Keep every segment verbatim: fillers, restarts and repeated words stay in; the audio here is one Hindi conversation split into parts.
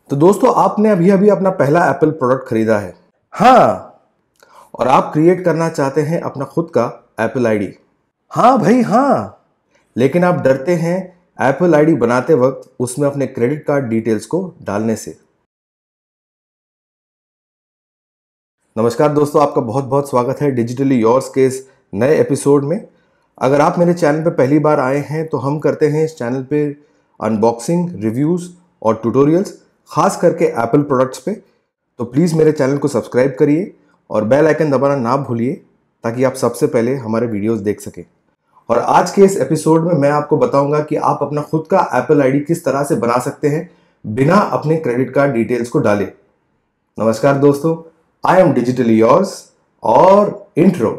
तो दोस्तों, आपने अभी अभी अपना पहला एप्पल प्रोडक्ट खरीदा है। हाँ, और आप क्रिएट करना चाहते हैं अपना खुद का एप्पल आईडी। हाँ भाई हाँ, लेकिन आप डरते हैं एप्पल आईडी बनाते वक्त उसमें अपने क्रेडिट कार्ड डिटेल्स को डालने से। नमस्कार दोस्तों, आपका बहुत बहुत स्वागत है डिजिटली योर्स के इस नए एपिसोड में। अगर आप मेरे चैनल पर पहली बार आए हैं तो हम करते हैं इस चैनल पे अनबॉक्सिंग, रिव्यूज़ और ट्यूटोरियल्स, खास करके एप्पल प्रोडक्ट्स पे। तो प्लीज़ मेरे चैनल को सब्सक्राइब करिए और बेल आइकन दबाना ना भूलिए ताकि आप सबसे पहले हमारे वीडियोस देख सकें। और आज के इस एपिसोड में मैं आपको बताऊंगा कि आप अपना खुद का एप्पल आईडी किस तरह से बना सकते हैं बिना अपने क्रेडिट कार्ड डिटेल्स को डाले। नमस्कार दोस्तों, आई एम डिजिटली योर्स और इंट्रो।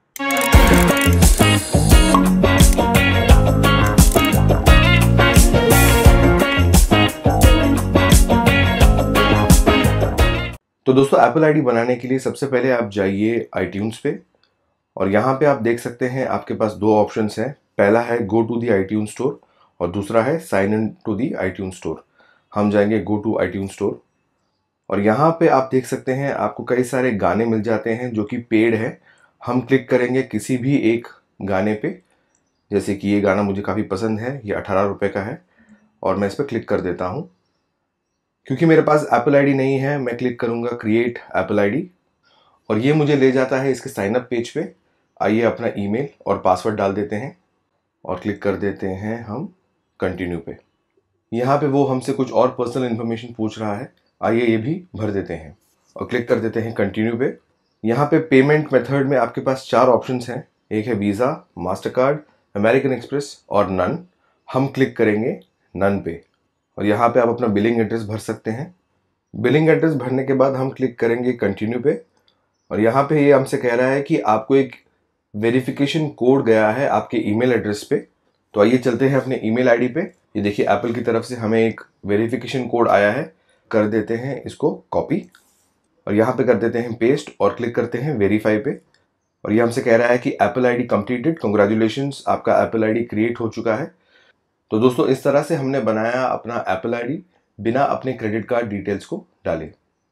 तो दोस्तों, एप्पल आईडी बनाने के लिए सबसे पहले आप जाइए आईट्यून्स पे और यहाँ पे आप देख सकते हैं आपके पास दो ऑप्शंस हैं। पहला है go to the iTune store और दूसरा है sign in to the iTune store. हम जाएंगे गो टू आईट्यून स्टोर और यहाँ पे आप देख सकते हैं आपको कई सारे गाने मिल जाते हैं जो कि पेड है। हम क्लिक करेंगे किसी भी एक गाने पे, जैसे कि ये गाना मुझे काफ़ी पसंद है, ये अठारह रुपये का है और मैं इस पर क्लिक कर देता हूँ। क्योंकि मेरे पास एप्पल आईडी नहीं है, मैं क्लिक करूंगा क्रिएट एप्पल आईडी और ये मुझे ले जाता है इसके साइन अप पेज पे। आइए अपना ईमेल और पासवर्ड डाल देते हैं और क्लिक कर देते हैं हम कंटिन्यू पे। यहाँ पे वो हमसे कुछ और पर्सनल इन्फॉर्मेशन पूछ रहा है, आइए ये भी भर देते हैं और क्लिक कर देते हैं कंटिन्यू पे। यहाँ पे पेमेंट मेथड में आपके पास चार ऑप्शंस हैं, एक है Visa, Mastercard, American Express और नन। हम क्लिक करेंगे नन पे और यहाँ पे आप अपना बिलिंग एड्रेस भर सकते हैं। बिलिंग एड्रेस भरने के बाद हम क्लिक करेंगे कंटिन्यू पे और यहाँ पे ये हमसे कह रहा है कि आपको एक वेरिफिकेशन कोड गया है आपके ईमेल एड्रेस पे। तो आइए चलते हैं अपने ईमेल आईडी पे। ये देखिए एप्पल की तरफ से हमें एक वेरिफिकेशन कोड आया है, कर देते हैं इसको कॉपी और यहाँ पे कर देते हैं पेस्ट और क्लिक करते हैं वेरीफाई पे। और ये हमसे कह रहा है कि एप्पल आईडी कंप्लीटेड, कंग्रेचुलेशंस, आपका एप्पल आईडी क्रिएट हो चुका है। तो दोस्तों, इस तरह से हमने बनाया अपना एप्पल आईडी बिना अपने क्रेडिट कार्ड डिटेल्स को डाले।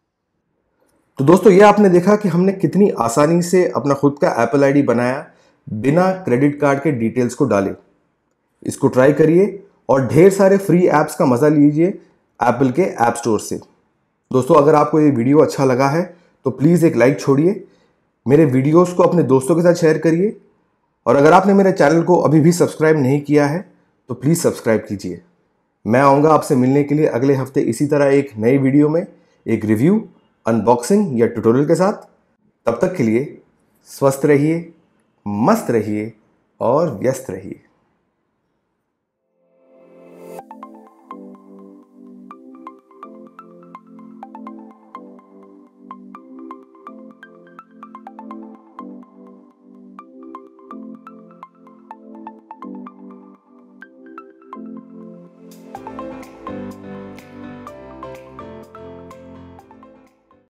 तो दोस्तों, ये आपने देखा कि हमने कितनी आसानी से अपना खुद का एप्पल आईडी बनाया बिना क्रेडिट कार्ड के डिटेल्स को डाले। इसको ट्राई करिए और ढेर सारे फ्री ऐप्स का मज़ा लीजिए एप्पल के ऐप स्टोर से। दोस्तों, अगर आपको ये वीडियो अच्छा लगा है तो प्लीज़ एक लाइक छोड़िए, मेरे वीडियोज़ को अपने दोस्तों के साथ शेयर करिए और अगर आपने मेरे चैनल को अभी भी सब्सक्राइब नहीं किया है तो प्लीज़ सब्सक्राइब कीजिए। मैं आऊँगा आपसे मिलने के लिए अगले हफ्ते इसी तरह एक नई वीडियो में, एक रिव्यू, अनबॉक्सिंग या ट्यूटोरियल के साथ। तब तक के लिए स्वस्थ रहिए, मस्त रहिए और व्यस्त रहिए।